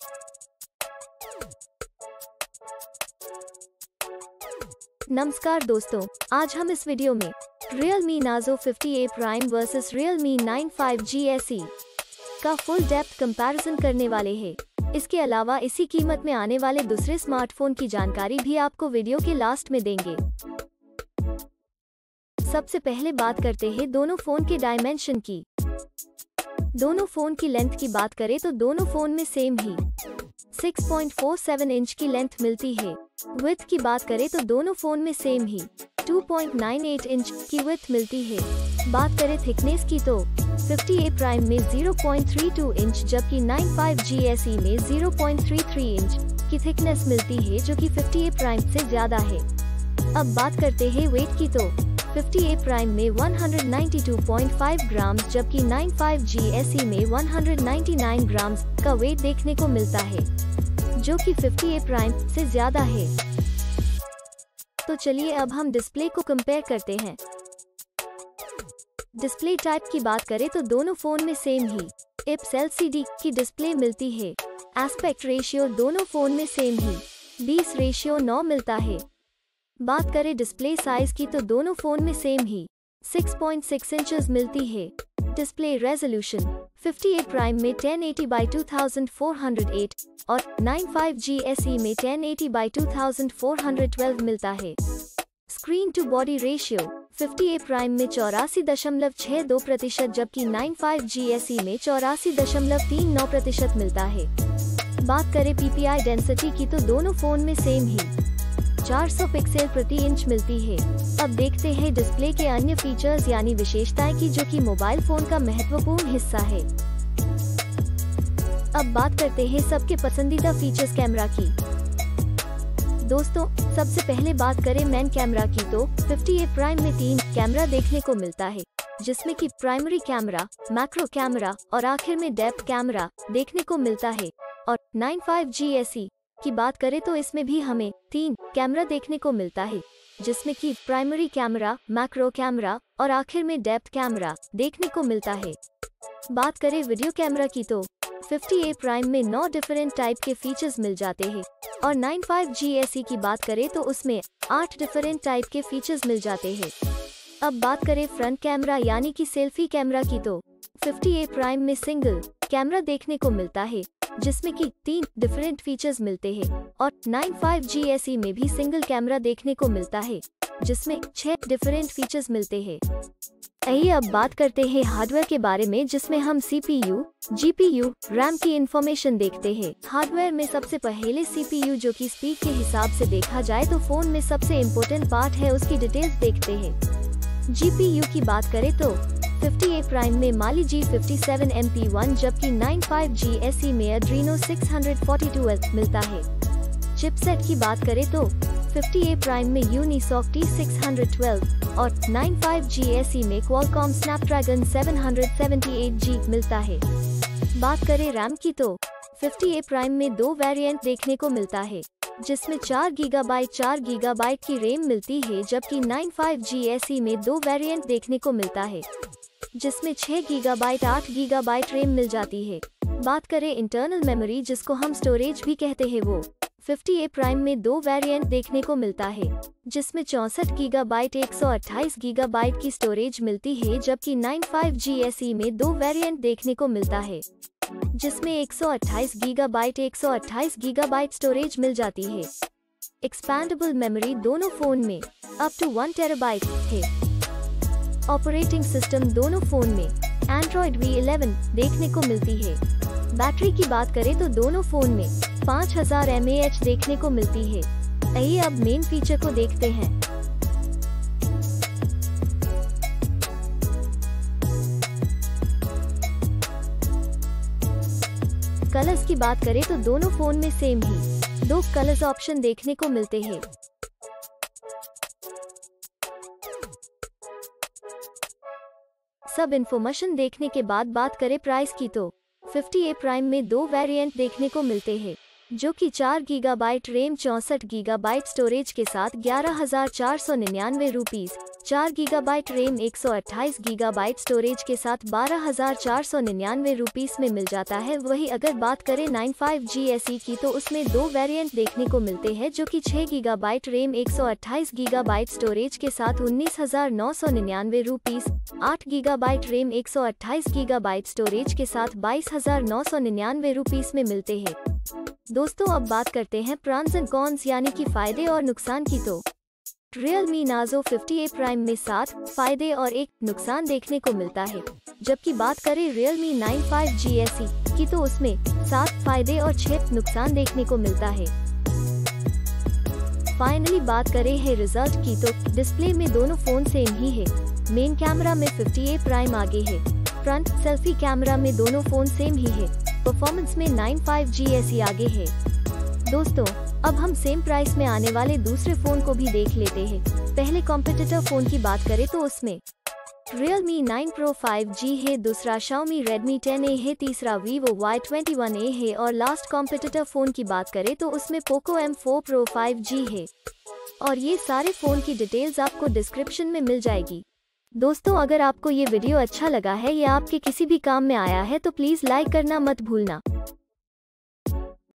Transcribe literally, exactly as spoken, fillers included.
नमस्कार दोस्तों, आज हम इस वीडियो में Realme Nazo fifty A Prime versus Realme nine five G S E का फुल डेप्थ कंपैरिजन करने वाले हैं। इसके अलावा इसी कीमत में आने वाले दूसरे स्मार्टफोन की जानकारी भी आपको वीडियो के लास्ट में देंगे। सबसे पहले बात करते हैं दोनों फोन के डायमेंशन की। दोनों फोन की लेंथ की बात करें तो दोनों फोन में सेम ही six point four seven inch की लेंथ मिलती है। विड्थ की बात करें तो दोनों फोन में सेम ही two point nine eight inch की विड्थ मिलती है। बात करें थिकनेस की तो फिफ्टी ए Prime में zero point three two inch जबकि nine five G S E में zero point three three inch की थिकनेस मिलती है, जो कि फिफ्टी ए Prime से ज्यादा है। अब बात करते हैं वेट की तो फिफ्टी ए Prime में one ninety two point five gram जबकि nine five G S E में वन नाइंटी नाइन ग्राम का वेट देखने को मिलता है, जो कि फिफ्टी ए Prime से ज्यादा है। तो चलिए अब हम डिस्प्ले को कंपेयर करते हैं। डिस्प्ले टाइप की बात करें तो दोनों फोन में सेम ही I P S L C D की डिस्प्ले मिलती है। एस्पेक्ट रेशियो दोनों फोन में सेम ही बीस रेशियो नौ मिलता है। बात करें डिस्प्ले साइज की तो दोनों फोन में सेम ही सिक्स पॉइंट सिक्स इंचेस मिलती है। Display resolution fifty A Prime में ten eighty by two thousand four hundred eight और nine five G S E में ten eighty by two thousand four hundred twelve मिलता है। Screen to body ratio fifty A Prime में चौरासी दशमलव छह दो प्रतिशत जबकि nine five G S E में चौरासी दशमलव तीन नौ प्रतिशत मिलता है। बात करें पी पी आई डेंसिटी की तो दोनों फोन में सेम ही चार सौ पिक्सल प्रति इंच मिलती है। अब देखते हैं डिस्प्ले के अन्य फीचर्स यानी विशेषताएं की, जो कि मोबाइल फोन का महत्वपूर्ण हिस्सा है। अब बात करते हैं सबके पसंदीदा फीचर्स कैमरा की। दोस्तों, सबसे पहले बात करें मेन कैमरा की तो फिफ्टी ए Prime में तीन कैमरा देखने को मिलता है, जिसमें कि प्राइमरी कैमरा, मैक्रो कैमरा और आखिर में डेप्थ कैमरा देखने को मिलता है। और nine five G S E की बात करें तो इसमें भी हमें तीन कैमरा देखने को मिलता है, जिसमें कि प्राइमरी कैमरा, मैक्रो कैमरा और आखिर में डेप्थ कैमरा देखने को मिलता है। बात करें वीडियो कैमरा की तो फिफ्टी ए Prime में नौ डिफरेंट टाइप के फीचर्स मिल जाते हैं और nine five G S E की बात करें तो उसमें आठ डिफरेंट टाइप के फीचर्स मिल जाते हैं। अब बात करें फ्रंट कैमरा यानी कि सेल्फी कैमरा की तो फिफ्टी ए Prime में सिंगल कैमरा देखने को मिलता है, जिसमें कि तीन डिफरेंट फीचर्स मिलते हैं और nine five G S E में भी सिंगल कैमरा देखने को मिलता है, जिसमें छह डिफरेंट फीचर्स मिलते हैं। आइए अब बात करते हैं हार्डवेयर के बारे में, जिसमें हम C P U, G P U, RAM की इंफॉर्मेशन देखते हैं। हार्डवेयर में सबसे पहले सी पी यू, जो कि स्पीड के हिसाब से देखा जाए तो फोन में सबसे इम्पोर्टेंट पार्ट है, उसकी डिटेल्स देखते हैं। जी पी यू की बात करें तो फिफ्टी ए Prime में Mali G fifty seven M P one जबकि nine five G S E में Adreno six forty two L मिलता है। चिपसेट की बात करें तो फिफ्टी ए Prime में Unisoc टी सिक्स ट्वेल्व और nine five G S E में Qualcomm Snapdragon seven seventy eight G मिलता है। बात करें रैम की तो फिफ्टी ए Prime में दो वेरिएंट देखने को मिलता है, जिसमें चार गीगाबाइट चार गीगाबाइट की रैम मिलती है, जबकि nine five G S E में दो वेरिएंट देखने को मिलता है, जिसमें छह गीगाबाइट आठ गीगाबाइट रैम मिल जाती है। बात करें इंटरनल मेमोरी, जिसको हम स्टोरेज भी कहते हैं, वो फिफ्टी ए Prime में दो वेरिएंट देखने को मिलता है, जिसमें चौसठ गीगाबाइट एक सौ अट्ठाईस गीगाबाइट की स्टोरेज मिलती है, जबकि nine five G S E में दो वेरिएंट देखने को मिलता है, जिसमें एक सौ अट्ठाईस गीगाबाइट एक सौ अट्ठाईस गीगाबाइट स्टोरेज मिल जाती है। एक्सपैंडेबल मेमोरी दोनों फोन में अप टू वन टेराबाइट है। ऑपरेटिंग सिस्टम दोनों फोन में एंड्रॉइड वी इलेवन देखने को मिलती है। बैटरी की बात करें तो दोनों फोन में पाँच हज़ार एम ए एच देखने को मिलती है। आइए अब मेन फीचर को देखते हैं। कलर्स की बात करें तो दोनों फोन में सेम ही दो कलर्स ऑप्शन देखने को मिलते हैं। सब इन्फॉर्मेशन देखने के बाद बात करें प्राइस की तो फिफ्टी ए Prime में दो वेरिएंट देखने को मिलते हैं, जो कि चार गीगाबाइट रैम चौंसठ गीगाबाइट स्टोरेज के साथ ग्यारह हजार चार सौ निन्यानवे रुपीज, चार गीगाबाइट रैम एक सौ अट्ठाईस गीगाबाइट स्टोरेज के साथ बारह हजार चार सौ निन्यानवे रुपीज में मिल जाता है। वही अगर बात करें nine five G S E की तो उसमें दो वेरिएंट देखने को मिलते हैं, जो कि छह गीगाबाइट रैम एक सौ अट्ठाईस गीगाबाइट स्टोरेज के साथ उन्नीस हजार नौ सौ निन्यानवे रुपीज, आठ गीगाबाइट रैम एक सौ अट्ठाईस गीगाबाइट स्टोरेज के साथ बाईस हजार नौ सौ निन्यानवे रुपीज में मिलते हैं। दोस्तों अब बात करते हैं प्रॉन्स एंड कॉन्स यानी कि फायदे और नुकसान की। तो Realme Nazo fifty A prime में सात फायदे और एक नुकसान देखने को मिलता है, जबकि बात करें Realme nine five G S E की तो उसमें सात फायदे और छह नुकसान देखने को मिलता है। फाइनली बात करें है रिजल्ट की तो डिस्प्ले में दोनों फोन सेम ही है। मेन कैमरा में फिफ्टी ए प्राइम आगे है, फ्रंट सेल्फी कैमरा में दोनों फोन सेम ही है, परफॉर्मेंस में nine five G S E आगे है। दोस्तों अब हम सेम प्राइस में आने वाले दूसरे फोन को भी देख लेते हैं। पहले कॉम्पिटिटर फोन की बात करें तो उसमें Realme nine Pro five G है, दूसरा Xiaomi Redmi टेन ए है, तीसरा Vivo Y twenty one A है और लास्ट कॉम्पिटिटर फोन की बात करें तो उसमें Poco M four Pro five G है। और ये सारे फोन की डिटेल्स आपको डिस्क्रिप्शन में मिल जाएगी। दोस्तों अगर आपको ये वीडियो अच्छा लगा है या आपके किसी भी काम में आया है तो प्लीज लाइक करना मत भूलना।